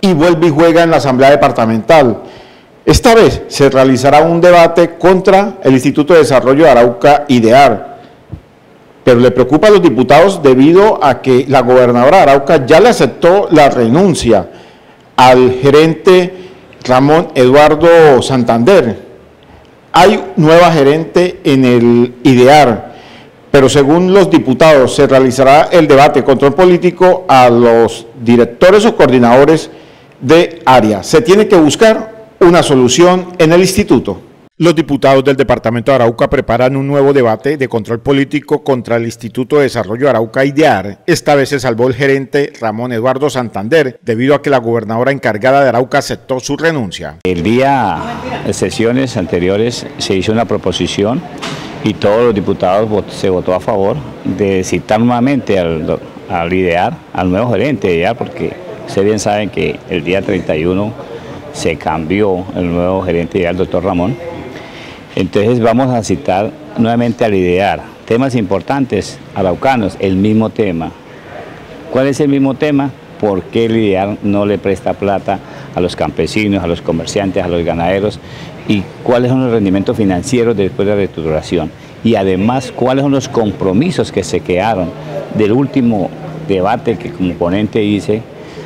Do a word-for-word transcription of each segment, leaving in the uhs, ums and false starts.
y vuelve y juega en la Asamblea Departamental. Esta vez se realizará un debate contra el Instituto de Desarrollo de Arauca, IDEAR, pero le preocupa a los diputados debido a que la gobernadora de Arauca ya le aceptó la renuncia al gerente Ramón Eduardo Santander. Hay nueva gerente en el IDEAR, pero según los diputados se realizará el debate control político a los directores o coordinadores de área. Se tiene que buscar una solución en el instituto. Los diputados del departamento de Arauca preparan un nuevo debate de control político contra el Instituto de Desarrollo de Arauca, IDEAR. Esta vez se salvó el gerente Ramón Eduardo Santander, debido a que la gobernadora encargada de Arauca aceptó su renuncia. El día de sesiones anteriores se hizo una proposición y todos los diputados se votó a favor de citar nuevamente al, al IDEAR, al nuevo gerente de IDEAR, porque ustedes bien saben que el día treinta y uno se cambió el nuevo gerente de IDEAR, el doctor Ramón. Entonces vamos a citar nuevamente al IDEAR. Temas importantes, araucanos, el mismo tema. ¿Cuál es el mismo tema? ¿Por qué el IDEAR no le presta plata a los campesinos, a los comerciantes, a los ganaderos? ¿Y cuáles son los rendimientos financieros después de la reestructuración? Y además, ¿cuáles son los compromisos que se quedaron del último debate que como ponente hice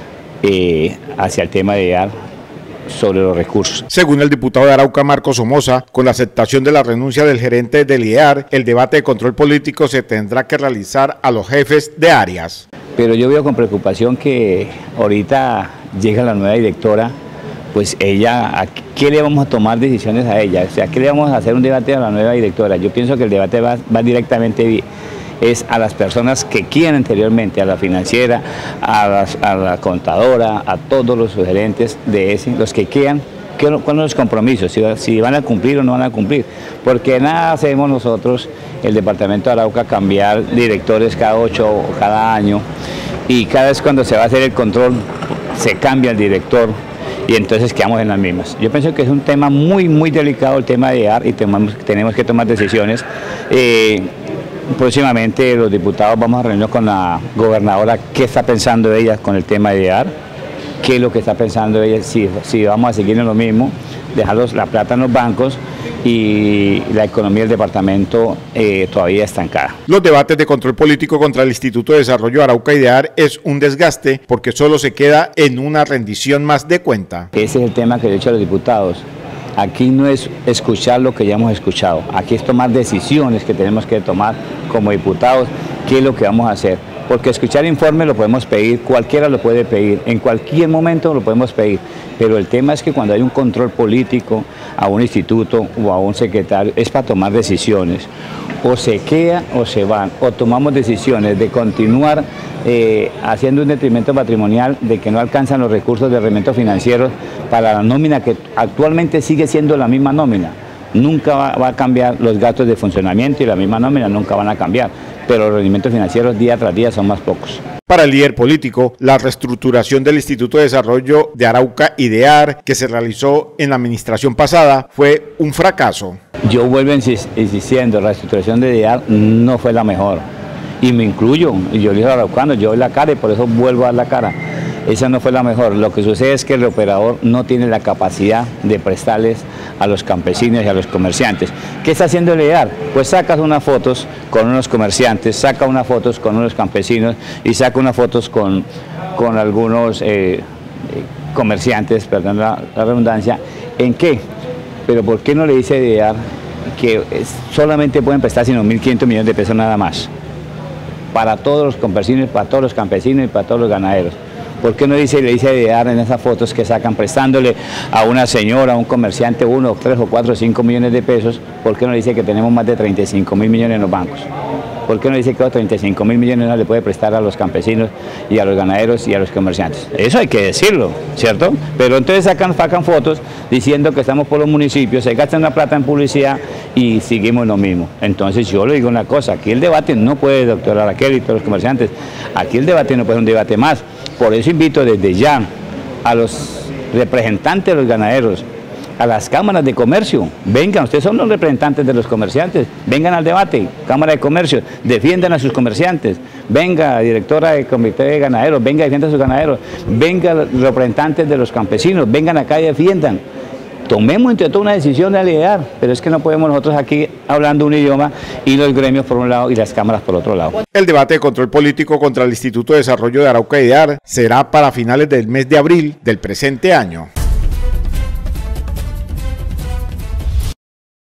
eh, hacia el tema de IDEAR sobre los recursos? Según el diputado de Arauca, Marcos Somoza, con la aceptación de la renuncia del gerente del IDEAR, el debate de control político se tendrá que realizar a los jefes de áreas. Pero yo veo con preocupación que ahorita llega la nueva directora, pues ella, ¿a qué le vamos a tomar decisiones a ella? O sea, ¿qué le vamos a hacer un debate a la nueva directora? Yo pienso que el debate va, va directamente es a las personas que quieran anteriormente, a la financiera, a, las, a la contadora, a todos los gerentes de ese, los que quieran, ¿cuáles son los compromisos? Si, si van a cumplir o no van a cumplir. Porque nada hacemos nosotros, el departamento de Arauca, cambiar directores cada ocho o cada año, y cada vez cuando se va a hacer el control se cambia el director y entonces quedamos en las mismas. Yo pienso que es un tema muy, muy delicado el tema de IDEAR y tenemos, tenemos que tomar decisiones. Eh, próximamente los diputados vamos a reunirnos con la gobernadora, qué está pensando ella con el tema de IDEAR, qué es lo que está pensando ella, si, si vamos a seguir en lo mismo, dejar la plata en los bancos y la economía del departamento eh, todavía estancada. Los debates de control político contra el Instituto de Desarrollo de Arauca, IDEAR, es un desgaste porque solo se queda en una rendición más de cuenta. Ese es el tema que le he dicho a los diputados. Aquí no es escuchar lo que ya hemos escuchado, aquí es tomar decisiones que tenemos que tomar como diputados, qué es lo que vamos a hacer. Porque escuchar informes lo podemos pedir, cualquiera lo puede pedir, en cualquier momento lo podemos pedir, pero el tema es que cuando hay un control político a un instituto o a un secretario es para tomar decisiones, o se queda o se van, o tomamos decisiones de continuar eh, haciendo un detrimento patrimonial, de que no alcanzan los recursos de rendimiento financieros para la nómina que actualmente sigue siendo la misma nómina. Nunca va, va a cambiar los gastos de funcionamiento y la misma nómina nunca van a cambiar, pero los rendimientos financieros día tras día son más pocos. Para el líder político, la reestructuración del Instituto de Desarrollo de Arauca, IDEAR, que se realizó en la administración pasada, fue un fracaso. Yo vuelvo insistiendo, la reestructuración de IDEAR no fue la mejor, y me incluyo, y yo le digo a araucano, yo doy la cara y por eso vuelvo a dar la cara. Esa no fue la mejor. Lo que sucede es que el operador no tiene la capacidad de prestarles a los campesinos y a los comerciantes. ¿Qué está haciendo el IDEAR? Pues sacas unas fotos con unos comerciantes, saca unas fotos con unos campesinos y saca unas fotos con, con algunos eh, comerciantes, perdón la, la redundancia. ¿En qué? Pero ¿por qué no le dice IDEAR que solamente pueden prestar sino mil quinientos millones de pesos nada más? Para todos los campesinos, para todos los campesinos y para todos los ganaderos. ¿Por qué no dice, le dice a IDEAR en esas fotos que sacan prestándole a una señora, a un comerciante, uno, tres o cuatro o cinco millones de pesos? ¿Por qué no dice que tenemos más de treinta y cinco mil millones en los bancos? ¿Por qué no dice que los treinta y cinco mil millones no le puede prestar a los campesinos y a los ganaderos y a los comerciantes? Eso hay que decirlo, ¿cierto? Pero entonces sacan, sacan fotos diciendo que estamos por los municipios, se gastan la plata en publicidad y seguimos lo mismo. Entonces yo le digo una cosa, aquí el debate no puede, doctora Raquel y todos los comerciantes, aquí el debate no puede ser un debate más. Por eso invito desde ya a los representantes de los ganaderos a las cámaras de comercio, vengan, ustedes son los representantes de los comerciantes, vengan al debate, Cámara de Comercio, defiendan a sus comerciantes, venga, directora del Comité de Ganaderos, venga, defiendan a sus ganaderos, venga, los representantes de los campesinos, vengan acá y defiendan. Tomemos entre todos una decisión de aliar, pero es que no podemos nosotros aquí hablando un idioma y los gremios por un lado y las cámaras por otro lado. El debate de control político contra el Instituto de Desarrollo de Arauca y IDEAR será para finales del mes de abril del presente año.